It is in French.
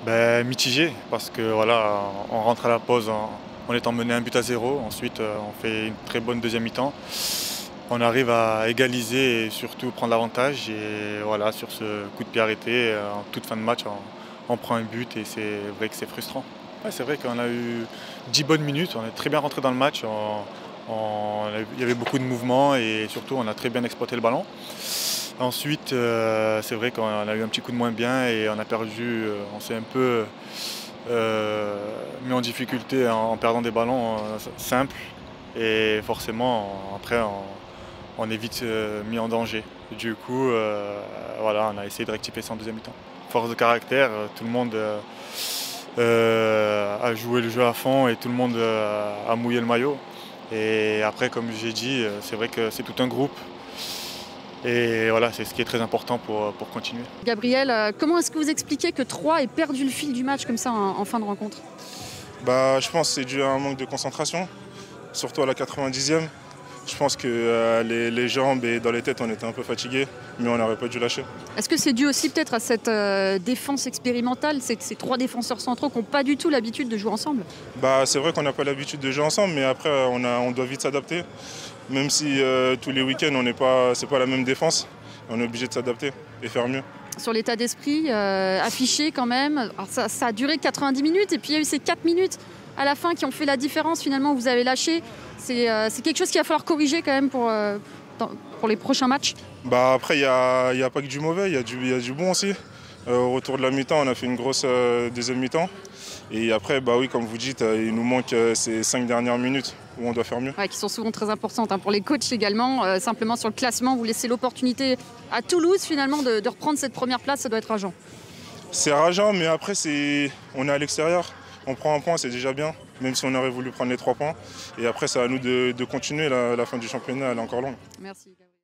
Mitigé, parce que voilà, on rentre à la pause en étant mené 1-0. Ensuite, on fait une très bonne deuxième mi-temps. On arrive à égaliser et surtout prendre l'avantage. Et voilà, sur ce coup de pied arrêté, en toute fin de match, on prend un but et c'est vrai que c'est frustrant. Ouais, c'est vrai qu'on a eu 10 bonnes minutes, on est très bien rentré dans le match. Il y avait beaucoup de mouvements et surtout on a très bien exploité le ballon. Ensuite, c'est vrai qu'on a eu un petit coup de moins bien et on a perdu, on s'est un peu mis en difficulté en perdant des ballons simples. Et forcément, après, on est vite mis en danger. Du coup, voilà, on a essayé de rectifier ça en deuxième mi-temps. Force de caractère, tout le monde a joué le jeu à fond et tout le monde a mouillé le maillot. Et après, comme j'ai dit, c'est vrai que c'est tout un groupe. Et voilà, c'est ce qui est très important pour continuer. Gabriel, comment est-ce que vous expliquez que Troyes ait perdu le fil du match comme ça en fin de rencontre? Je pense que c'est dû à un manque de concentration, surtout à la 90e. Je pense que les jambes et dans les têtes, on était un peu fatigués, mais on n'aurait pas dû lâcher. Est-ce que c'est dû aussi peut-être à cette défense expérimentale, ces trois défenseurs centraux qui n'ont pas du tout l'habitude de jouer ensemble? C'est vrai qu'on n'a pas l'habitude de jouer ensemble, mais après, on doit vite s'adapter. Même si tous les week-ends, c'est pas la même défense, on est obligé de s'adapter et faire mieux. Sur l'état d'esprit affiché quand même. Alors ça a duré 90 minutes et puis il y a eu ces 4 minutes à la fin qui ont fait la différence finalement. Vous avez lâché. C'est quelque chose qu'il va falloir corriger quand même pour les prochains matchs. Après, il n'y a pas que du mauvais, il y a du bon aussi. Au retour de la mi-temps, on a fait une grosse deuxième mi-temps. Et après, oui, comme vous dites, il nous manque ces 5 dernières minutes où on doit faire mieux. Ouais, qui sont souvent très importantes pour les coachs également. Simplement sur le classement, vous laissez l'opportunité à Toulouse finalement de reprendre cette première place, ça doit être rageant. C'est rageant, mais après, on est à l'extérieur. On prend un point, c'est déjà bien, même si on aurait voulu prendre les 3 points. Et après, c'est à nous de continuer. La fin du championnat, elle est encore longue. Merci.